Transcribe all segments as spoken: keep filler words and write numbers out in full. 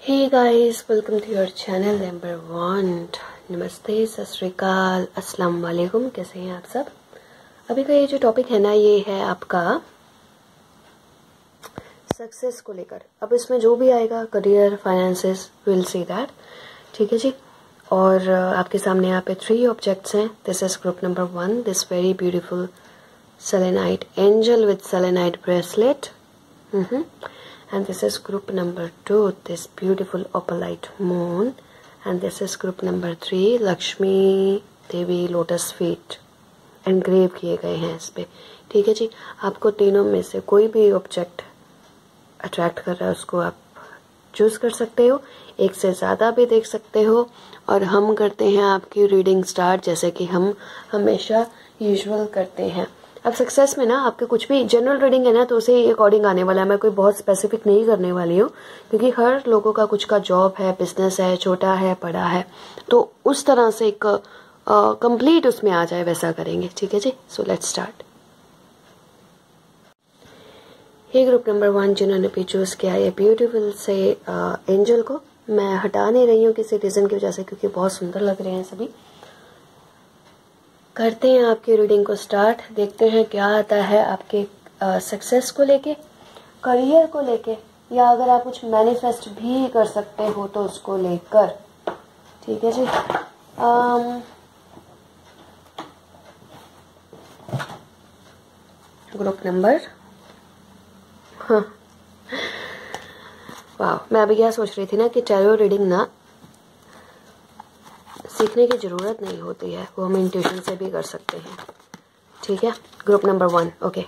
Hey guys, welcome to your channel number one. नमस्ते, सत श्री अकाल, अस्सलाम वालेकुम। कैसे हैं आप सब? अभी का ये जो टॉपिक है ना, ये है आपका सक्सेस को लेकर। अब इसमें जो भी आएगा, career, finances, will see that. ठीक है जी। और आपके सामने यहाँ पे थ्री ऑब्जेक्ट्स हैं। This is group number one, this very beautiful selenite angel with selenite bracelet. And this is group number two, this beautiful opalite moon. And this is group number three, Lakshmi Devi lotus feet engrave किए गए हैं इस पे। ठीक है जी। आपको तीनों में से कोई भी ऑब्जेक्ट अट्रैक्ट कर रहा है उसको आप चूज कर सकते हो, एक से ज्यादा भी देख सकते हो। और हम करते हैं आपकी रीडिंग स्टार्ट जैसे कि हम हमेशा यूजुअल करते हैं। अब सक्सेस में ना आपके कुछ भी जनरल रीडिंग है ना, तो उसे अकॉर्डिंग आने वाला है। मैं कोई बहुत स्पेसिफिक नहीं करने वाली हूँ, क्योंकि हर लोगों का कुछ का जॉब है, बिजनेस है, छोटा है, बड़ा है, तो उस तरह से एक कंप्लीट उसमें आ जाए वैसा करेंगे। ठीक है जी। So let's start. ये ग्रुप नंबर वन जिन्होंने भी चूज किया है ब्यूटीफुल से एंजल को, मैं हटा नहीं रही हूँ किसी रीजन की वजह से, क्योंकि बहुत सुंदर लग रहे हैं सभी। करते हैं आपकी रीडिंग को स्टार्ट। देखते हैं क्या आता है आपके सक्सेस को लेके, करियर को लेके, या अगर आप कुछ मैनिफेस्ट भी कर सकते हो तो उसको लेकर। ठीक है जी। आम, ग्रुप नंबर हाँ वाह, मैं अभी क्या सोच रही थी ना कि टैरो रीडिंग ना सीखने की जरूरत नहीं होती है, वो हम इंट्यूशन से भी कर सकते हैं। ठीक है। Group number one, okay.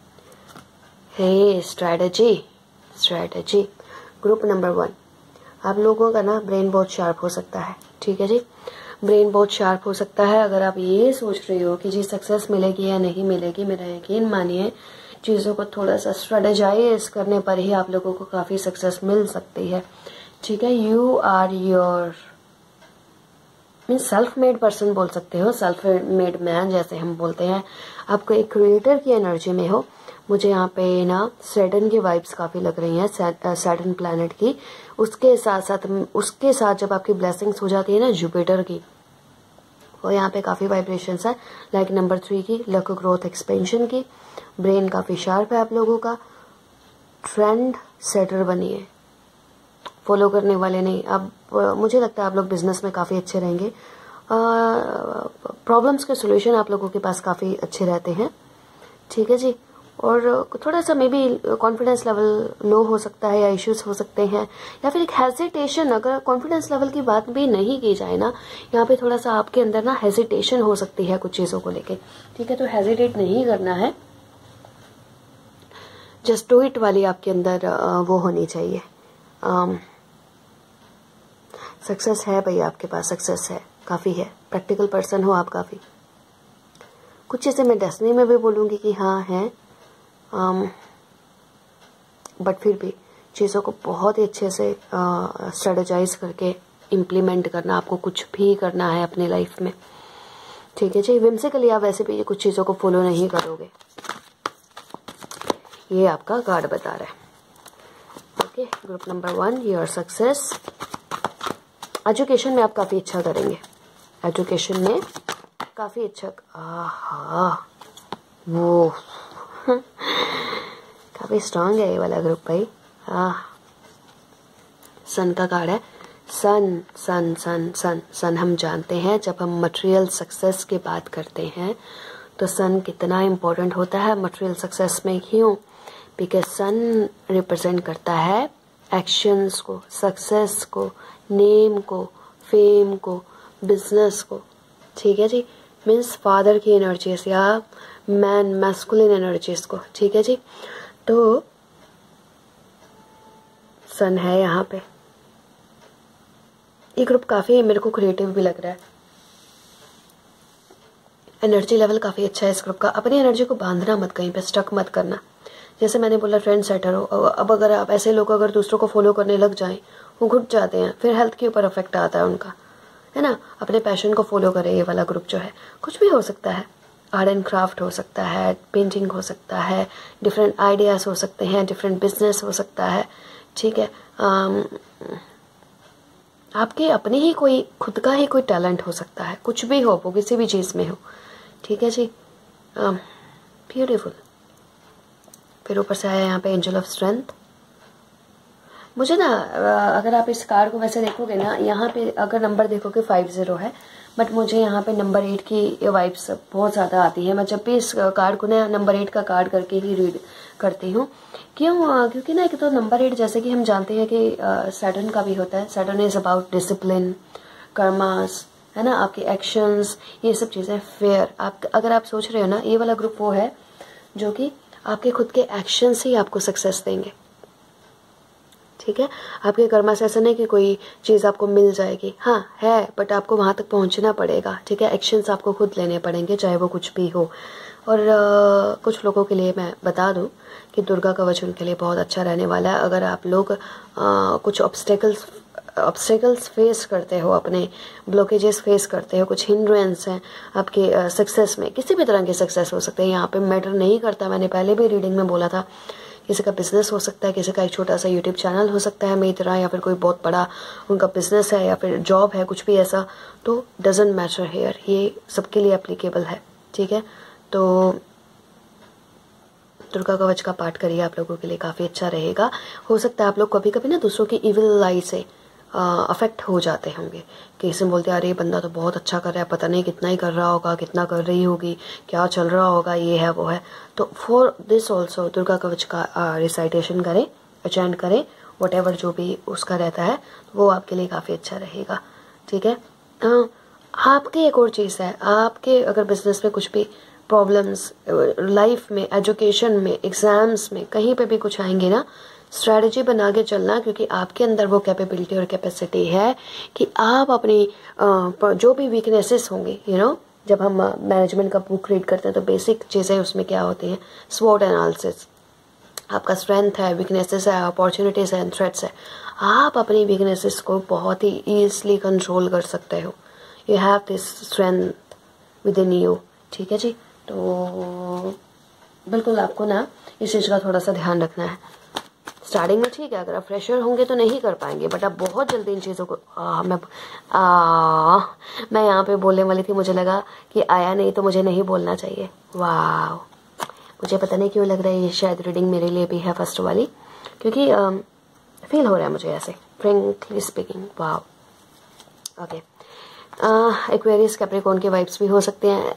Hey strategy, strategy. Group number one, आप लोगों का ना ब्रेन बहुत शार्प हो सकता है। ठीक है जी। ब्रेन बहुत शार्प हो सकता है। अगर आप ये सोच रहे हो कि जी सक्सेस मिलेगी या नहीं मिलेगी, मेरा यकीन मानिए चीजों को थोड़ा सा स्ट्रेटेजाइज करने पर ही आप लोगों को काफी सक्सेस मिल सकती है। ठीक है। You are your mean self made person बोल सकते हो, सेल्फ मेड मैन जैसे हम बोलते हैं। आपको एक क्रिएटर की एनर्जी में हो। मुझे यहाँ पे ना सैटर्न की वाइब्स काफी लग रही हैं, सैटर्न प्लैनेट की। उसके साथ साथ उसके साथ जब आपकी ब्लेसिंग्स हो जाती है ना जुपिटर की, वो यहाँ पे काफी वाइब्रेशंस है। लाइक नंबर थ्री की लक ग्रोथ एक्सपेंशन की। ब्रेन काफी शार्प है आप लोगों का। ट्रेंड सेटर बनिए, फॉलो करने वाले नहीं। अब मुझे लगता है आप लोग बिजनेस में काफी अच्छे रहेंगे। प्रॉब्लम्स के सोल्यूशन आप लोगों के पास काफी अच्छे रहते हैं। ठीक है जी। और थोड़ा सा maybe confidence level low हो सकता है, या इश्यूज हो सकते हैं, या फिर एक हेजिटेशन। अगर कॉन्फिडेंस लेवल की बात भी नहीं की जाए ना, यहाँ पे थोड़ा सा आपके अंदर ना हेजिटेशन हो सकती है कुछ चीजों को लेके। ठीक है। तो हेजिटेट नहीं करना है, जस्ट डू इट वाली आपके अंदर वो होनी चाहिए। सक्सेस है भाई आपके पास, सक्सेस है, काफी है। प्रैक्टिकल पर्सन हो आप काफी। कुछ चीजें मैं डेस्टिनी में भी बोलूंगी कि हाँ है, बट फिर भी चीजों को बहुत ही अच्छे से स्ट्रेटेजाइज करके इम्प्लीमेंट करना, आपको कुछ भी करना है अपनी लाइफ में। ठीक है जी। विम्सिकली आप वैसे भी कुछ चीजों को फॉलो नहीं करोगे, ये आपका कार्ड बता रहा है। Okay. Group number one, your success. Education में आप काफी अच्छा करेंगे, एजुकेशन में काफी अच्छा। आहा, वो काफी स्ट्रांग है ये वाला ग्रुप भाई। हाँ, सन का कार्ड है। सन सन सन सन सन हम जानते हैं जब हम मटेरियल सक्सेस की बात करते हैं तो सन कितना इम्पोर्टेंट होता है मटेरियल सक्सेस में। क्यों? बिकॉज सन रिप्रेजेंट करता है एक्शंस को, सक्सेस को, नेम को, फेम को, बिजनेस को। ठीक है जी। मीन्स फादर की एनर्जीज या मैन मैस्कुलिन एनर्जीज को। ठीक है जी। तो सन है यहाँ पे। ये ग्रुप काफी मेरे को क्रिएटिव भी लग रहा है। एनर्जी लेवल काफी अच्छा है इस ग्रुप का। अपनी एनर्जी को बांधना मत, कहीं पे स्टक मत करना। जैसे मैंने बोला ट्रेंड सेटर हो। अब अगर आप ऐसे लोग अगर दूसरों को फॉलो करने लग जाएं, वो घुट जाते हैं, फिर हेल्थ के ऊपर इफेक्ट आता है उनका, है ना। अपने पैशन को फॉलो करें। ये वाला ग्रुप जो है कुछ भी हो सकता है, आर्ट एंड क्राफ्ट हो सकता है, पेंटिंग हो सकता है, डिफरेंट आइडियाज हो सकते हैं, डिफरेंट बिजनेस हो सकता है। ठीक है। आपके अपने ही कोई खुद का ही कोई टैलेंट हो सकता है, कुछ भी हो, वो किसी भी चीज़ में हो, ठीक है जी। ब्यूटीफुल। फिर ऊपर से आया यहाँ पे एंजल ऑफ स्ट्रेंथ। मुझे ना अगर आप इस कार्ड को वैसे देखोगे ना, यहाँ पे अगर नंबर देखोगे फाइव जीरो है, बट मुझे यहाँ पे नंबर एट की वाइब्स बहुत ज़्यादा आती है। मैं जब भी इस कार्ड को ना नंबर एट का कार्ड करके ही रीड करती हूँ। क्यों? क्योंकि ना एक तो नंबर एट जैसे कि हम जानते हैं कि सैटर्न का भी होता है। Saturn is about discipline, karmas, है ना, आपके एक्शंस, ये सब चीज़ें। फेयर, आप अगर आप सोच रहे हो ना, ये वाला ग्रुप वो है जो कि आपके खुद के एक्शन से ही आपको सक्सेस देंगे, ठीक है। आपके कर्मा से ऐसा नहीं कि कोई चीज़ आपको मिल जाएगी, हाँ है, बट आपको वहां तक पहुंचना पड़ेगा, ठीक है। एक्शंस आपको खुद लेने पड़ेंगे, चाहे वो कुछ भी हो। और आ, कुछ लोगों के लिए मैं बता दूं कि दुर्गा कवच उनके लिए बहुत अच्छा रहने वाला है। अगर आप लोग आ, कुछ ऑब्स्टेकल्स ऑब्स्टेकल्स फेस करते हो, अपने ब्लॉकेजेस फेस करते हो, कुछ हिंड्रेंस हैं आपके सक्सेस में, किसी भी तरह के सक्सेस हो सकते हैं, यहाँ पे मैटर नहीं करता। मैंने पहले भी रीडिंग में बोला था, किसी का बिजनेस हो सकता है, किसी का एक छोटा सा यूट्यूब चैनल हो सकता है मेरी तरह, या फिर कोई बहुत बड़ा उनका बिजनेस है, या फिर जॉब है, कुछ भी ऐसा, तो डजंट मैटर हेयर, ये सबके लिए एप्लीकेबल है, ठीक है। तो दुर्गा कवच का पाठ करिए, आप लोगों के लिए काफ़ी अच्छा रहेगा। हो सकता है आप लोग कभी कभी ना दूसरों की इविल लाई से अफेक्ट हो जाते होंगे, कि इसमें बोलते हैं अरे ये बंदा तो बहुत अच्छा कर रहा है, पता नहीं कितना ही कर रहा होगा, कितना कर रही होगी, क्या चल रहा होगा, ये है वो है। तो फॉर दिस ऑल्सो दुर्गा कवच का रिसाइटेशन करें, अचेंड करें, वट एवर जो भी उसका रहता है, वो आपके लिए काफ़ी अच्छा रहेगा, ठीक है। आ, आपकी एक और चीज़ है, आपके अगर बिजनेस में कुछ भी प्रॉब्लम्स, लाइफ में, एजुकेशन में, एग्जाम्स में, कहीं पे भी कुछ आएंगे ना, स्ट्रैटेजी बना के चलना, क्योंकि आपके अंदर वो कैपेबिलिटी और कैपेसिटी है कि आप अपनी जो भी वीकनेसेस होंगे, यू नो, जब हम मैनेजमेंट का बुक रीड करते हैं तो बेसिक चीज़ें उसमें क्या होती हैं, स्वॉट एनालिसिस, आपका स्ट्रेंथ है, वीकनेसेस है, अपॉर्चुनिटीज है, थ्रेट्स है। आप अपनी वीकनेसेस को बहुत ही ईजिली कंट्रोल कर सकते हो। You have this strength within you, ठीक है जी। तो बिल्कुल आपको ना इस चीज़ का थोड़ा सा ध्यान रखना है। स्टार्टिंग में ठीक है, अगर आप फ्रेशर होंगे तो नहीं कर पाएंगे, बट आप बहुत जल्दी इन चीज़ों को आ, मैं आ, मैं यहाँ पे बोलने वाली थी, मुझे लगा कि आया नहीं तो मुझे नहीं बोलना चाहिए। वाह, मुझे पता नहीं क्यों लग रहा है ये शायद रीडिंग मेरे लिए भी है फर्स्ट वाली, क्योंकि आ, फील हो रहा है मुझे ऐसे, फ्रेंकली स्पीकिंग। वाह, ओके। एक्वेरियस, कैप्रिकॉर्न के वाइब्स भी हो सकते हैं।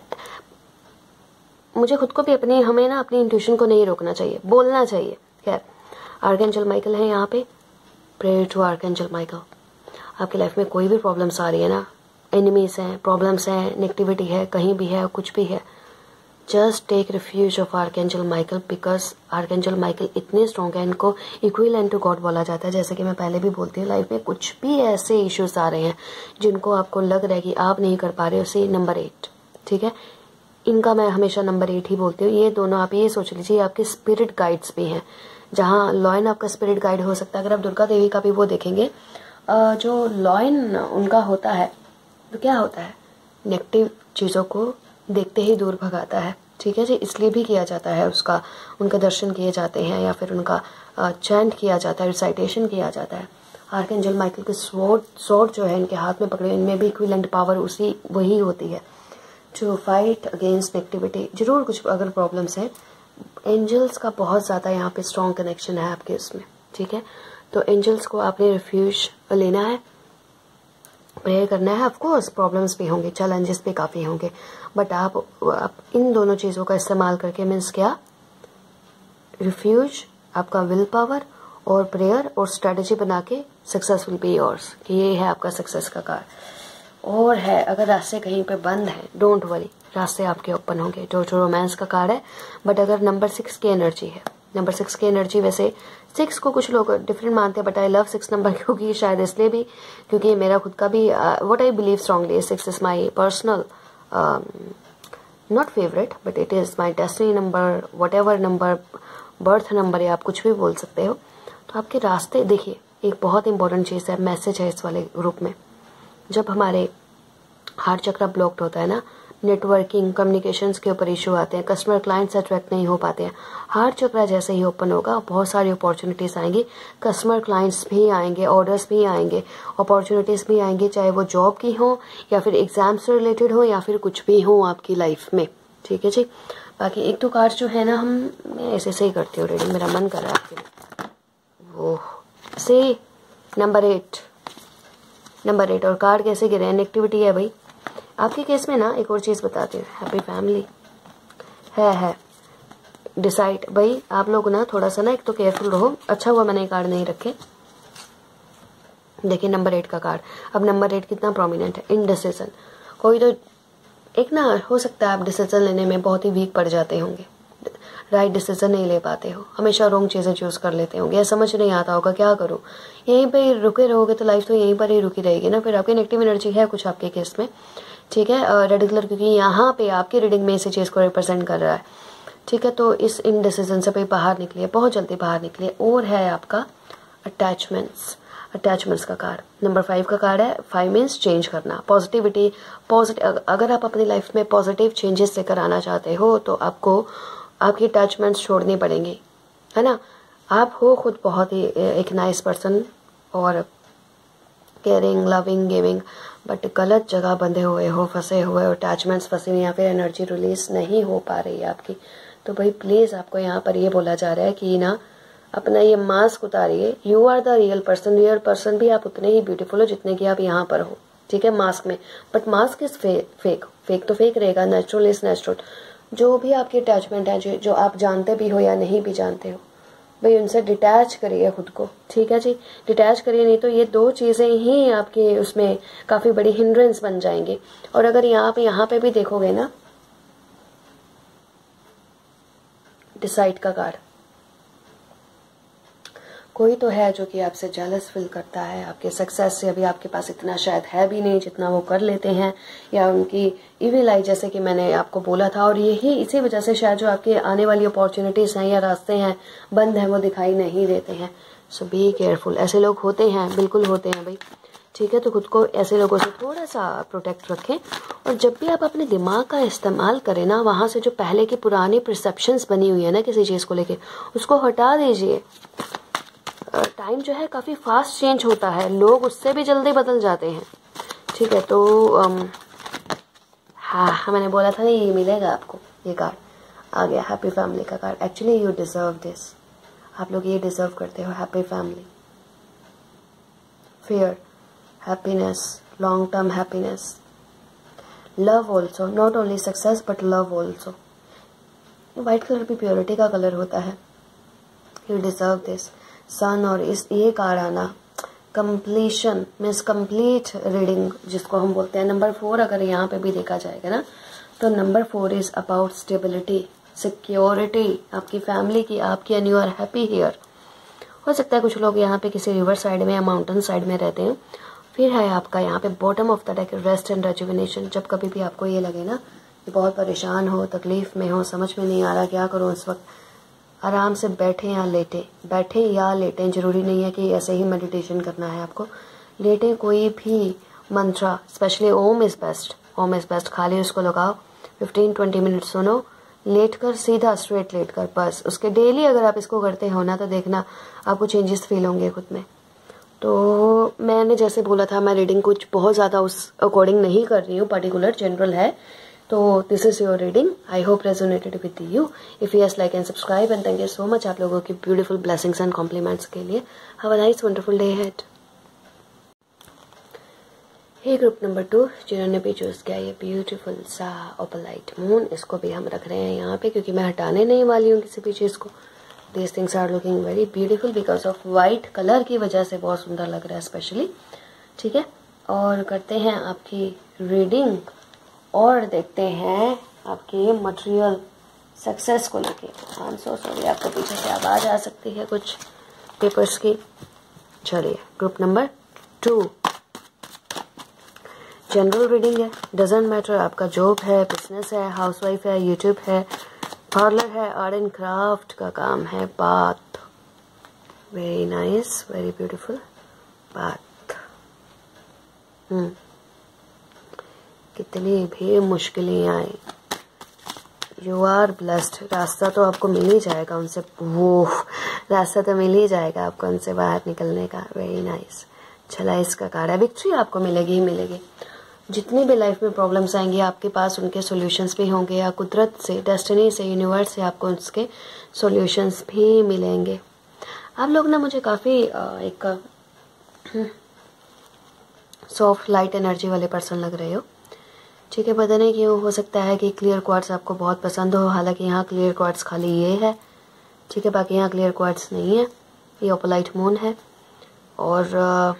मुझे खुद को भी अपनी हमें ना अपनी इंट्यूशन को नहीं रोकना चाहिए, बोलना चाहिए। खैर, आर्कएंजल माइकल है यहाँ पे, प्रेयर टू आर्कएंजल माइकल। आपकी लाइफ में कोई भी प्रॉब्लम्स आ रही है ना, एनिमीज हैं, प्रॉब्लम्स हैं, नेगेटिविटी है, कहीं भी है, कुछ भी है, just take refuge of archangel Michael, because archangel Michael इतने स्ट्रॉन्ग है, इनको इक्विवेलेंट टू गॉड बोला जाता है। जैसे कि मैं पहले भी बोलती हूँ, लाइफ में कुछ भी ऐसे इश्यूज आ रहे हैं जिनको आपको लग रहा है कि आप नहीं कर पा रहे हो, से नंबर एट, ठीक है, इनका मैं हमेशा नंबर एट ही बोलती हूँ। ये दोनों आप ये सोच लीजिए आपके स्पिरिट गाइड्स भी हैं, जहाँ लॉयन आपका स्पिरिट गाइड हो सकता है। अगर आप दुर्गा देवी का भी वो देखेंगे, जो लॉयन उनका होता है तो क्या होता है, नेगेटिव चीज़ों को देखते ही दूर भगाता है, ठीक है जी। इसलिए भी किया जाता है उसका, उनके दर्शन किए जाते हैं, या फिर उनका चैंट किया जाता है, रिसाइटेशन किया जाता है। आर्कएंजल माइकल के स्वॉर्ड स्वॉर्ड जो है इनके हाथ में पकड़े, इनमें भी इक्विवेलेंट पावर उसी वही होती है टू फाइट अगेंस्ट नेगेटिविटी। जरूर कुछ अगर प्रॉब्लम्स हैं, एंजल्स का बहुत ज़्यादा यहाँ पे स्ट्रॉन्ग कनेक्शन है आपके उसमें, ठीक है। तो एंजल्स को आपने रिफ्यूज लेना है, प्रेयर करना है। ऑफ कोर्स प्रॉब्लम्स भी होंगे, चैलेंजेस भी काफ़ी होंगे, बट आप, आप इन दोनों चीज़ों का इस्तेमाल करके, मीन्स क्या, रिफ्यूज, आपका विल पावर और प्रेयर और स्ट्रेटेजी बना के सक्सेस विल बी योर्स, कि ये है आपका सक्सेस का कार्ड। और है, अगर रास्ते कहीं पे बंद हैं, डोंट वरी, रास्ते आपके ओपन होंगे। जो जो रोमांस का कार्ड है, बट अगर नंबर सिक्स की एनर्जी है, नंबर सिक्स की एनर्जी, वैसे सिक्स को कुछ लोग डिफरेंट मानते हैं, but I love six number, क्योंकि शायद इसलिए भी क्योंकि मेरा खुद का भी what I believe strongly, six is my personal, not favourite, but it is my destiny number, whatever number, birth number, या आप कुछ भी बोल सकते हो। तो आपके रास्ते देखिए, एक बहुत इंपॉर्टेंट चीज़ है, मैसेज है इस वाले ग्रुप में। जब हमारे हार्ट चक्र ब्लॉक्ड होता है ना, नेटवर्किंग, कम्युनिकेशंस के ऊपर इशू आते हैं, कस्टमर क्लाइंट से अट्रैक्ट नहीं हो पाते हैं। हार्ट चक्रा जैसे ही ओपन होगा बहुत सारी अपॉर्चुनिटीज़ आएंगी, कस्टमर क्लाइंट्स भी आएंगे, ऑर्डर्स भी आएंगे, अपॉर्चुनिटीज़ भी आएंगी, चाहे वो जॉब की हो या फिर एग्जाम से रिलेटेड हो या फिर कुछ भी हो आपकी लाइफ में। ठीक है जी। बाकी एक दो कार्ड जो है ना, हम मैं ऐसे से ही करती हूँ रीडिंग, मेरा मन कर रहा है आपके वो से नंबर एट नंबर एट और कार्ड कैसे गिरे हैं? नेगेटिविटी है भाई आपके केस में ना। एक और चीज़ बताती हूँ, हैप्पी फैमिली है है डिसाइड। भाई आप लोग ना थोड़ा सा ना एक तो केयरफुल रहो। अच्छा हुआ मैंने कार्ड नहीं रखे। देखिए नंबर एट का कार्ड, अब नंबर एट कितना प्रोमिनेंट है, इनडिसीजन। कोई तो एक ना हो सकता है आप डिसीजन लेने में बहुत ही वीक पड़ जाते होंगे, राइट डिसीजन नहीं ले पाते हो, हमेशा रॉन्ग चीज़ें चूज कर लेते होंगे, या समझ नहीं आता होगा क्या करूं। यहीं पे रुके रहोगे तो लाइफ तो यहीं पर ही रुकी रहेगी ना। फिर आपकी नेगेटिव एनर्जी है कुछ आपके केस में। ठीक है, रेड कलर क्योंकि यहाँ पे आपकी रीडिंग में इसी चीज़ को रिप्रेजेंट कर रहा है। ठीक है, तो इस इनडिसीजन से भी बाहर निकलिए, बहुत जल्दी बाहर निकलिए। और है आपका अटैचमेंट्स, अटैचमेंट्स का कार्ड, नंबर फाइव का कार्ड है। फाइव मीन्स चेंज करना, पॉजिटिविटी, पॉजिटिव। अगर आप अपनी लाइफ में पॉजिटिव चेंजेस लेकर आना चाहते हो तो आपको आपकी अटैचमेंट्स छोड़नी पड़ेंगी, है ना। आप हो खुद बहुत ही एक नाइस पर्सन और केयरिंग, लविंग, गिविंग, बट गलत जगह बंधे हुए हो, फंसे हुए हो, अटैचमेंट्स फंसी हुई या फिर एनर्जी रिलीज नहीं हो पा रही है आपकी। तो भाई प्लीज़ आपको यहाँ पर ये बोला जा रहा है कि ना अपना ये मास्क उतारिए। You are the real person. Real person भी आप उतने ही ब्यूटीफुल हो जितने कि आप यहाँ पर हो। ठीक है, मास्क में, but mask is fake. Fake तो फेक रहेगा, नेचुरल इज नेचुरल। जो भी आपकी अटैचमेंट है, जो जो आप जानते भी हो या नहीं भी जानते हो, भाई उनसे डिटैच करिए खुद को। ठीक है जी, डिटैच करिए, नहीं तो ये दो चीज़ें ही आपके उसमें काफ़ी बड़ी हिंड्रेंस बन जाएंगी। और अगर यहाँ पे यहाँ पे भी देखोगे ना, डिसाइड का कार्ड, कोई तो है जो कि आपसे जेलस फील करता है आपके सक्सेस से। अभी आपके पास इतना शायद है भी नहीं जितना वो कर लेते हैं, या उनकी इविल आई जैसे कि मैंने आपको बोला था। और यही इसी वजह से शायद जो आपके आने वाली अपॉर्चुनिटीज़ हैं या रास्ते हैं बंद हैं, वो दिखाई नहीं देते हैं। So be careful. ऐसे लोग होते हैं, बिल्कुल होते हैं भाई। ठीक है, तो खुद को ऐसे लोगों से थोड़ा सा प्रोटेक्ट रखें। और जब भी आप अपने दिमाग का इस्तेमाल करें ना, वहाँ से जो पहले की पुरानी परसेप्शंस बनी हुई है ना किसी चीज़ को लेके, उसको हटा दीजिए। टाइम जो है काफ़ी फास्ट चेंज होता है, लोग उससे भी जल्दी बदल जाते हैं। ठीक है, तो अम, हाँ मैंने बोला था ना ये मिलेगा आपको। ये कार्ड आ गया, हैप्पी फैमिली का card. Actually you deserve this. आप लोग ये डिजर्व करते हो, happy family, fair, happiness, long term happiness, love also, not only success but love also. White colour भी प्योरिटी का कलर होता है। You deserve this. सन और इस ये कार्ड आना, कंप्लीशन मीन्स कंप्लीट रीडिंग जिसको हम बोलते हैं। नंबर फोर अगर यहाँ पे भी देखा जाएगा ना, तो number four is about stability, security, आपकी फैमिली की, आपकी, and you are happy here. हो सकता है कुछ लोग यहाँ पे किसी रिवर साइड में या माउंटेन साइड में रहते हैं। फिर है आपका यहाँ पे bottom of the deck, rest and rejuvenation. जब कभी भी आपको ये लगे ना कि बहुत परेशान हो, तकलीफ में हो, समझ में नहीं आ रहा क्या करूँ इस वक्त, आराम से बैठे या लेटे, बैठे या लेटें, जरूरी नहीं है कि ऐसे ही मेडिटेशन करना है आपको। लेटें, कोई भी mantra, specially Om is best, Om is best, खाली उसको लगाओ, फिफ्टीन ट्वेंटी मिनट सुनो, लेट कर, सीधा स्ट्रेट लेट कर, बस। उसके डेली अगर आप इसको करते हो ना, तो देखना आपको चेंजेस फील होंगे खुद में। तो मैंने जैसे बोला था, मैं रीडिंग कुछ बहुत ज़्यादा उस अकॉर्डिंग नहीं कर रही हूँ, पर्टिकुलर जनरल है। तो this is your reading, I hope resonated with you. If yes, like and subscribe, and thank you so much आप लोगों की ब्यूटीफुल ब्लेसिंग्स एंड कॉम्प्लीमेंट्स के लिए। Have a nice wonderful day head. Hey group number two, जिन्होंने भी choose किया ये beautiful सा ओपलाइट मून, इसको भी हम रख रहे हैं यहाँ पे क्योंकि मैं हटाने नहीं वाली हूँ किसी भी चीज़ को। This things are looking very beautiful because of white colour की वजह से बहुत सुंदर लग रहा है स्पेशली। ठीक है, और करते हैं आपकी रीडिंग और देखते हैं आपके मटेरियल सक्सेस को लेके। आई एम सो सॉरी, आपको पीछे से आवाज़ आ सकती है कुछ पेपर्स की। चलिए, group number two, general reading है, डजेंट मैटर आपका जॉब है, बिजनेस है, हाउसवाइफ है, यूट्यूब है, पार्लर है, आर्ट एंड क्राफ्ट का काम है, बात, वेरी नाइस, वेरी ब्यूटीफुल, बात। हम्म कितने कितनी भी मुश्किलें आए, यू आर ब्लेस्ड। रास्ता तो आपको मिल ही जाएगा उनसे, वो रास्ता तो मिल ही जाएगा आपको उनसे बाहर निकलने का। Very nice. चला इसका कार्ड है, विक्ट्री आपको मिलेगी ही मिलेगी। जितनी भी लाइफ में प्रॉब्लम्स आएंगी आपके पास उनके सॉल्यूशंस भी होंगे, या कुदरत से, डेस्टिनी से, यूनिवर्स से आपको उसके सॉल्यूशंस भी मिलेंगे। आप लोग ना मुझे काफ़ी एक सॉफ्ट लाइट एनर्जी वाले पर्सन लग रहे हो, ठीक है। पता नहीं क्यों, हो सकता है कि क्लियर क्वार्ट्स आपको बहुत पसंद हो, हालांकि यहाँ क्लियर क्वार्ट्स खाली ये है, ठीक है, बाकी यहाँ क्लियर क्वार्ट्स नहीं है। ये ओपोलाइट मून है और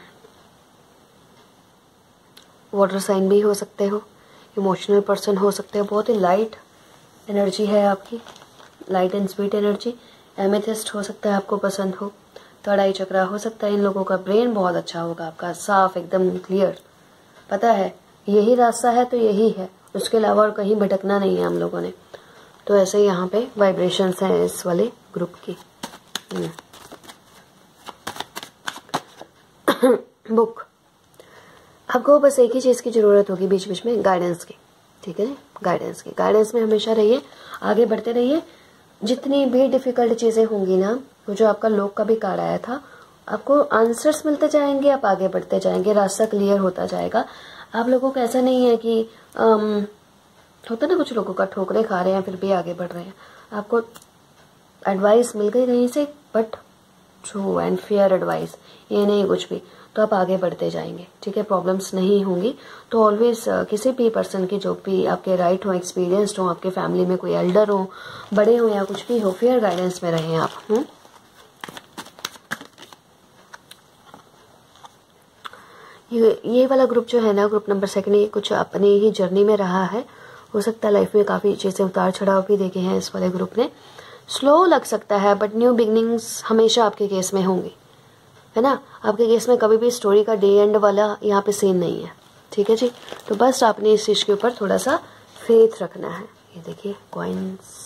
वाटर साइन भी हो सकते हो, इमोशनल पर्सन हो सकते हो। बहुत ही लाइट एनर्जी है आपकी, light and sweet energy. Amethyst हो सकता है आपको पसंद हो, थर्ड आई चक्रा हो सकता है। इन लोगों का ब्रेन बहुत अच्छा होगा आपका, साफ एकदम क्लियर, पता है यही रास्ता है तो यही है, उसके अलावा और कहीं भटकना नहीं है हम लोगों ने। तो ऐसे ही यहाँ पे वाइब्रेशंस हैं इस वाले ग्रुप की। बुक, आपको बस एक ही चीज़ की ज़रूरत होगी बीच बीच में, गाइडेंस की, ठीक है, गाइडेंस की। गाइडेंस में हमेशा रहिए, आगे बढ़ते रहिए। जितनी भी डिफिकल्ट चीज़ें होंगी ना, वो जो आपका लोक का भी कार्ड आया था, आपको आंसर्स मिलते जाएंगे, आप आगे बढ़ते जाएंगे, रास्ता क्लियर होता जाएगा। आप लोगों को ऐसा नहीं है कि आम, होता ना कुछ लोगों का ठोकरे खा रहे हैं फिर भी आगे बढ़ रहे हैं। आपको एडवाइस मिल गई कहीं से, but true and fair advice, ये नहीं कुछ भी, तो आप आगे बढ़ते जाएंगे, ठीक है। प्रॉब्लम्स नहीं होंगी। तो ऑलवेज किसी भी पर्सन की जो भी आपके राइट हो, एक्सपीरियंस्ड हो, आपके फैमिली में कोई एल्डर हो, बड़े हो या कुछ भी हो, फेयर गाइडेंस में रहें आप। हुँ? ये ये वाला ग्रुप जो है ना, ग्रुप नंबर सेकंड, ये कुछ अपनी ही जर्नी में रहा है। हो सकता है लाइफ में काफ़ी चीज़ें उतार चढ़ाव भी देखे हैं इस वाले ग्रुप ने। स्लो लग सकता है बट न्यू बिगनिंग्स हमेशा आपके केस में होंगी, है ना। आपके केस में कभी भी स्टोरी का डे एंड वाला यहाँ पे सीन नहीं है, ठीक है जी। तो बस आपने इस चीज़ के ऊपर थोड़ा सा फेथ रखना है। ये देखिए कॉइन्स,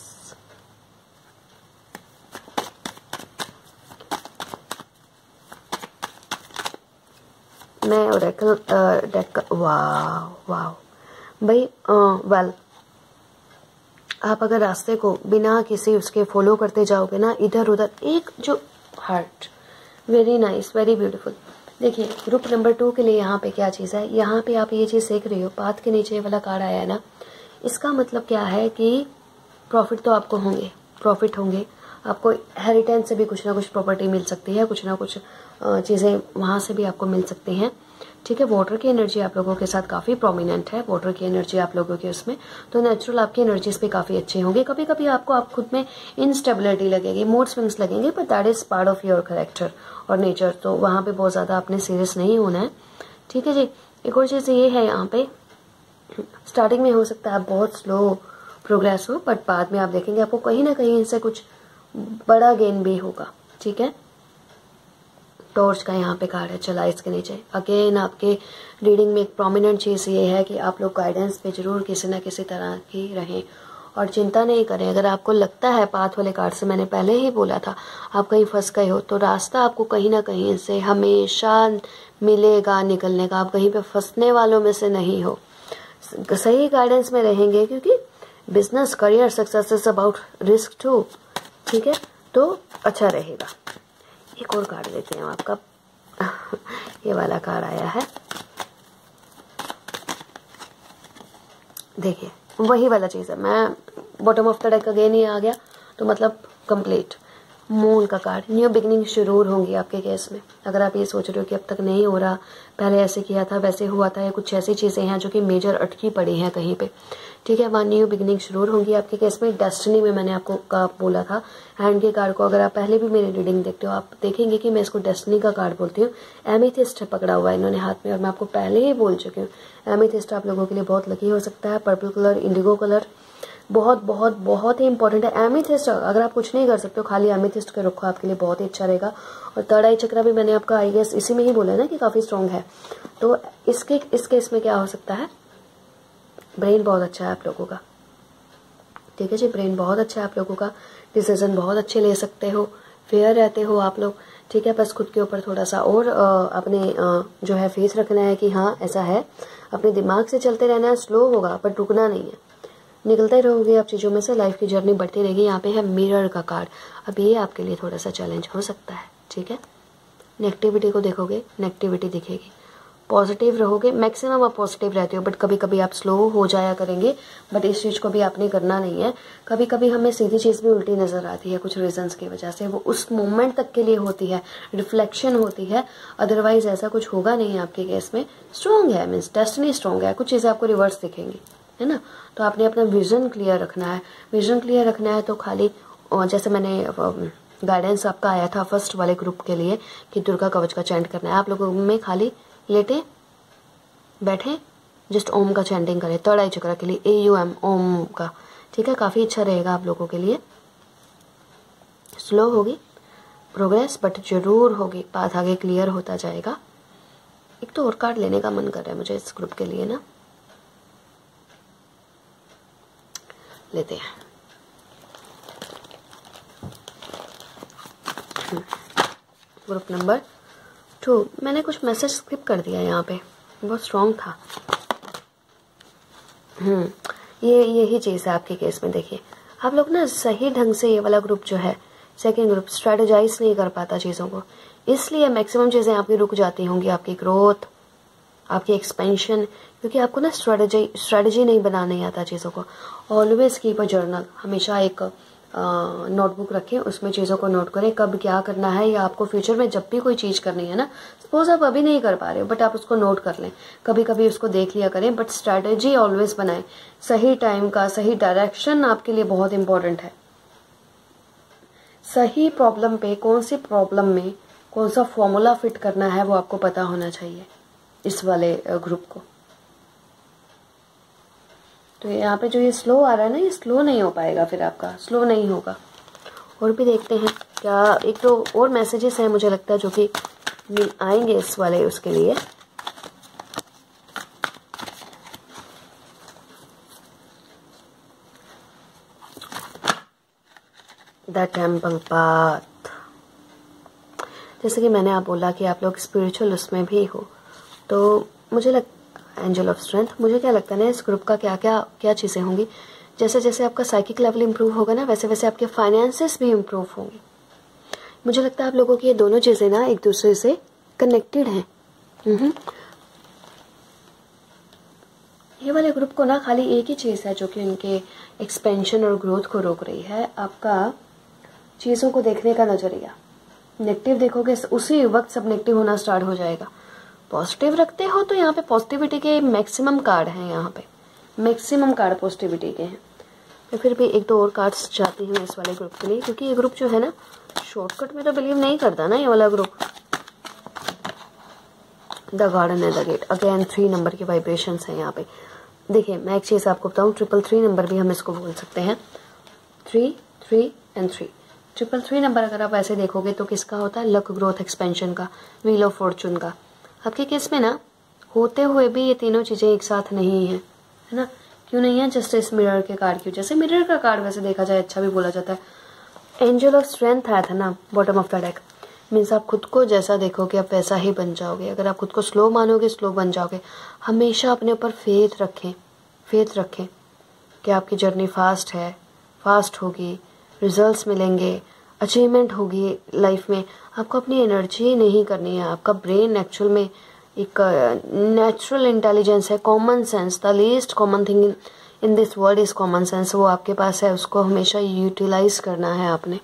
मैं ओरेकल डेक, वाह वाह भाई, वेल आप अगर रास्ते को बिना किसी उसके फॉलो करते जाओगे ना, इधर उधर, एक जो heart, very nice, very beautiful. देखिए ग्रुप नंबर टू के लिए यहाँ पे क्या चीज़ है, यहाँ पे आप ये चीज़ सीख रही हो, पाथ के नीचे वाला कार्ड आया है ना, इसका मतलब क्या है कि प्रॉफिट तो आपको होंगे, प्रॉफिट होंगे आपको, हेरिटेंस से भी कुछ ना कुछ प्रॉपर्टी मिल सकती है, कुछ ना कुछ चीज़ें वहाँ से भी आपको मिल सकती हैं, ठीक है। वाटर की एनर्जी आप लोगों के साथ काफ़ी प्रोमिनेंट है, वाटर की एनर्जी आप लोगों के उसमें, तो नेचुरल आपकी एनर्जीज भी काफ़ी अच्छी होंगी। कभी कभी आपको आप खुद में इनस्टेबिलिटी लगेगी, मूड स्विंग्स लगेंगे, but that is part of your character और नेचर, तो वहाँ पे बहुत ज़्यादा आपने सीरियस नहीं होना है, ठीक है जी। एक और चीज़ ये है, यहाँ पे स्टार्टिंग में हो सकता है आप बहुत स्लो प्रोग्रेस हो, बट बाद में आप देखेंगे आपको कहीं ना कहीं इनसे कुछ बड़ा गेन भी होगा, ठीक है। टॉर्च का यहाँ पे कार्ड है, चला इसके नीचे। अगेन आपके रीडिंग में एक प्रोमिनेंट चीज़ ये है कि आप लोग गाइडेंस पे जरूर किसी ना किसी तरह की रहें और चिंता नहीं करें। अगर आपको लगता है पाथ वाले कार्ड से, मैंने पहले ही बोला था, आप कहीं फंस गए हो, तो रास्ता आपको कहीं ना कहीं से हमेशा मिलेगा निकलने का। आप कहीं पे फंसने वालों में से नहीं हो, सही गाइडेंस में रहेंगे, क्योंकि business, career, success is about risk too, ठीक है, तो अच्छा रहेगा। एक और कार्ड लेते हैं आपका, ये वाला कार्ड आया है, देखिए वही वाला चीज़ है। मैं bottom of the deck again ही आ गया, तो मतलब कंप्लीट मून का कार्ड। न्यू बिगनिंग जरूर होंगी आपके केस में। अगर आप ये सोच रहे हो कि अब तक नहीं हो रहा, पहले ऐसे किया था, वैसे हुआ था, या कुछ ऐसी चीज़ें हैं जो कि मेजर अटकी पड़ी हैं कहीं पे, ठीक है, वहाँ न्यू बिगनिंग जरूर होंगी आपके केस में। डेस्टिनी में मैंने आपको का बोला था, हैंड के कार्ड को अगर आप पहले भी मेरी रीडिंग देखते हो, आप देखेंगे कि मैं इसको डेस्टिनी का कार्ड बोलती हूँ। एमेथिस्ट पकड़ा हुआ है इन्होंने हाथ में, और मैं आपको पहले ही बोल चुकी हूँ, एमेथिस्ट आप लोगों के लिए बहुत लकी हो सकता है। पर्पल कलर, इंडिगो कलर, बहुत बहुत बहुत ही इंपॉर्टेंट है। एमेथिस्ट अगर आप कुछ नहीं कर सकते हो, खाली एमेथिस्ट का रखो, आपके लिए बहुत ही अच्छा रहेगा। और थर्ड आई चक्रा भी मैंने आपका आई गेस इसी में ही बोला है ना कि काफ़ी स्ट्रॉन्ग है, तो इसके इस केस में क्या हो सकता है, ब्रेन बहुत अच्छा है आप लोगों का, ठीक है जी, ब्रेन बहुत अच्छा है आप लोगों का, डिसीजन बहुत अच्छे ले सकते हो, फेयर रहते हो आप लोग, ठीक है। बस खुद के ऊपर थोड़ा सा और अपने जो है फेस रखना है कि हाँ ऐसा है, अपने दिमाग से चलते रहना है, स्लो होगा पर रुकना नहीं है, निकलते रहोगे आप चीज़ों में से, लाइफ की जर्नी बढ़ती रहेगी। यहाँ पे है मिरर का कार्ड, अब ये आपके लिए थोड़ा सा चैलेंज हो सकता है, ठीक है। नेगेटिविटी को देखोगे, नेगेटिविटी दिखेगी, पॉजिटिव रहोगे, मैक्सिमम आप पॉजिटिव रहते हो, बट कभी कभी आप स्लो हो जाया करेंगे, बट इस चीज़ को भी आपने करना नहीं है। कभी कभी हमें सीधी चीज़ भी उल्टी नज़र आती है कुछ रीजंस की वजह से, वो उस मोमेंट तक के लिए होती है, रिफ्लेक्शन होती है, अदरवाइज ऐसा कुछ होगा नहीं आपके केस में। स्ट्रॉन्ग है, मीन्स डेस्टिनी स्ट्रॉन्ग है, कुछ चीज़ें आपको रिवर्स दिखेंगी, है ना। तो आपने अपना विजन क्लियर रखना है, विजन क्लियर रखना है तो खाली जैसे मैंने गाइडेंस आपका आया था फर्स्ट वाले ग्रुप के लिए कि दुर्गा कवच का चैंट करना है, आप लोगों में खाली लेटे बैठे जस्ट ओम का चैंटिंग करें, थर्ड आई चक्र के लिए ए यू एम ओम का, ठीक है। काफ़ी अच्छा रहेगा आप लोगों के लिए। स्लो होगी प्रोग्रेस बट जरूर होगी, पाथ आगे क्लियर होता जाएगा। एक तो और कार्ड लेने का मन कर रहा है मुझे इस ग्रुप के लिए ना, लेते हैं। ग्रुप नंबर टू, मैंने कुछ मैसेज स्किप कर दिया यहाँ पे, बहुत स्ट्रॉन्ग था। हम्म ये यही चीज़ है आपके केस में। देखिए आप लोग ना सही ढंग से, ये वाला ग्रुप जो है सेकंड ग्रुप, स्ट्रेटेजाइज नहीं कर पाता चीज़ों को, इसलिए मैक्सिमम चीज़ें आपकी रुक जाती होंगी, आपकी ग्रोथ, आपकी एक्सपेंशन, क्योंकि आपको ना स्ट्रेटेजी स्ट्रेटेजी नहीं बनाना ही आता चीज़ों को। ऑलवेज कीप अ जर्नल, हमेशा एक नोटबुक रखें, उसमें चीज़ों को नोट करें, कब क्या करना है, या आपको फ्यूचर में जब भी कोई चीज़ करनी है ना, सपोज आप अभी नहीं कर पा रहे हो बट आप उसको नोट कर लें, कभी कभी उसको देख लिया करें, बट स्ट्रैटेजी ऑलवेज बनाएं। सही टाइम का सही डायरेक्शन आपके लिए बहुत इंपॉर्टेंट है। सही प्रॉब्लम पे, कौन सी प्रॉब्लम में कौन सा फॉर्मूला फिट करना है वो आपको पता होना चाहिए इस वाले ग्रुप को। तो यहाँ पे जो ये स्लो आ रहा है ना, ये स्लो नहीं हो पाएगा, फिर आपका स्लो नहीं होगा। और भी देखते हैं क्या, एक तो और मैसेजेस हैं मुझे लगता है जो कि आएंगे इस वाले उसके लिए। द टेम्पल पाथ, जैसे कि मैंने आप बोला कि आप लोग स्पिरिचुअल उसमें भी हो, तो मुझे लग एंजल ऑफ स्ट्रेंथ, मुझे क्या लगता है ना इस ग्रुप का क्या क्या क्या चीज़ें होंगी, जैसे जैसे आपका साइकिक लेवल इंप्रूव होगा ना, वैसे वैसे आपके फाइनेंसेस भी इंप्रूव होंगे। मुझे लगता है आप लोगों की ये दोनों चीज़ें ना एक दूसरे से कनेक्टेड हैं। ये वाले ग्रुप को ना खाली एक ही चीज़ है जो कि उनके एक्सपेंशन और ग्रोथ को रोक रही है, आपका चीज़ों को देखने का नजरिया। नेगेटिव देखोगे उसी वक्त सब नेगेटिव होना स्टार्ट हो जाएगा। पॉजिटिव रखते हो तो यहाँ पे पॉजिटिविटी के मैक्सिमम कार्ड हैं, यहाँ पे मैक्सिमम कार्ड पॉजिटिविटी के हैं। तो फिर भी एक दो और कार्ड्स चाहती हूँ इस वाले ग्रुप के लिए, क्योंकि ये ग्रुप जो है ना शॉर्टकट में तो बिलीव नहीं करता ना ये वाला group. The garden and the gate, again three number की वाइब्रेशंस हैं यहाँ पे। देखिए मैं एक चीज़ आपको बताऊँ, ट्रिपल थ्री नंबर भी हम इसको बोल सकते हैं, three three and three. Triple three number अगर आप ऐसे देखोगे तो किसका होता है, लक, ग्रोथ, एक्सपेंशन का, व्हील ऑफ फॉर्चून का। आपके केस में ना होते हुए भी ये तीनों चीज़ें एक साथ नहीं है, है ना। क्यों नहीं है, जस्ट इस मिरर के कार्ड क्यों, जैसे मिरर का कार्ड वैसे देखा जाए अच्छा भी बोला जाता है। एंजल ऑफ स्ट्रेंथ आया था ना bottom of the deck, means आप खुद को जैसा देखोगे आप वैसा ही बन जाओगे। अगर आप खुद को स्लो मानोगे स्लो बन जाओगे। हमेशा अपने ऊपर फेथ रखें, फेथ रखें कि आपकी जर्नी फास्ट है, फास्ट होगी, रिजल्ट्स मिलेंगे, अचीवमेंट होगी लाइफ में। आपको अपनी एनर्जी नहीं करनी है, आपका ब्रेन एक्चुअल में एक नेचुरल इंटेलिजेंस है, common sense, the least common thing in this world is common sense, वो आपके पास है, उसको हमेशा यूटिलाइज करना है आपने।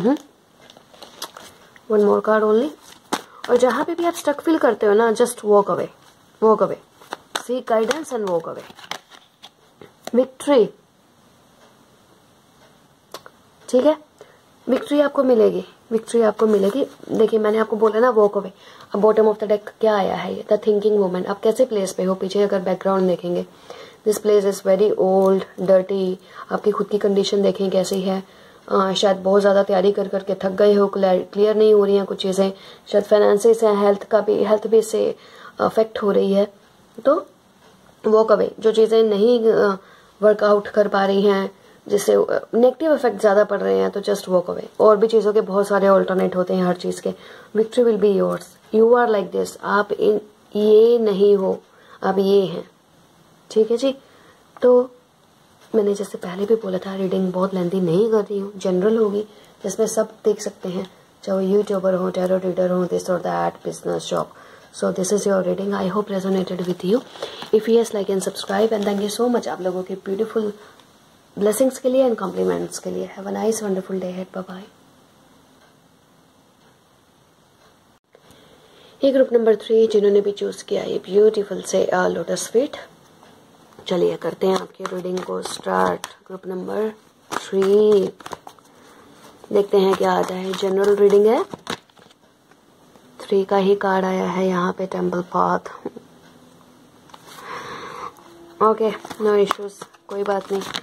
One more card only. और जहाँ पे भी आप स्टक फील करते हो ना, just walk away, walk away, seek guidance and walk away. Victory, ठीक है, विक्ट्री आपको मिलेगी, विक्ट्री आपको मिलेगी। देखिए मैंने आपको बोला ना वॉक अवे। अब बॉटम ऑफ द डेक क्या आया है, द थिंकिंग वुमन। आप कैसे प्लेस पे हो, पीछे अगर बैकग्राउंड देखेंगे, this place is very old, dirty. आपकी खुद की कंडीशन देखें कैसी है, आ, शायद बहुत ज़्यादा तैयारी कर करके थक गए हो, क्लियर नहीं हो रही हैं कुछ चीज़ें, शायद फाइनेंसेस हैं, हेल्थ का भी, हेल्थ भी इससे अफेक्ट हो रही है। तो वॉक अवे, जो चीज़ें नहीं वर्कआउट कर पा रही हैं, जिससे नेगेटिव इफेक्ट ज़्यादा पड़ रहे हैं तो जस्ट वॉक अवे। और भी चीज़ों के बहुत सारे ऑल्टरनेट होते हैं हर चीज़ के। Victory will be yours, you are like this, आप इन ये नहीं हो, आप ये हैं, ठीक है जी। तो मैंने जैसे पहले भी बोला था, रीडिंग बहुत लेंथी नहीं कर रही हूँ, जनरल होगी जिसमें सब देख सकते हैं, चाहे यूट्यूबर हो, टैरो रीडर हो, दिस और that, business, job. So this is your reading, I hope resonated with you. If yes, like and subscribe and thank you so much आप लोगों के ब्यूटीफुल ब्लेसिंग्स के लिए एंड कॉम्प्लीमेंट्स के लिए। Have a nice wonderful day head, bye bye. ये group number three जिन्होंने भी चूज किया ये ब्यूटीफुल से लोटस फीट, चलिए करते हैं आपकी रीडिंग को स्टार्ट। ग्रुप नंबर थ्री, देखते हैं क्या आता है। जनरल रीडिंग है, थ्री का ही कार्ड आया है यहाँ पे, temple path. Okay, no issues, कोई बात नहीं।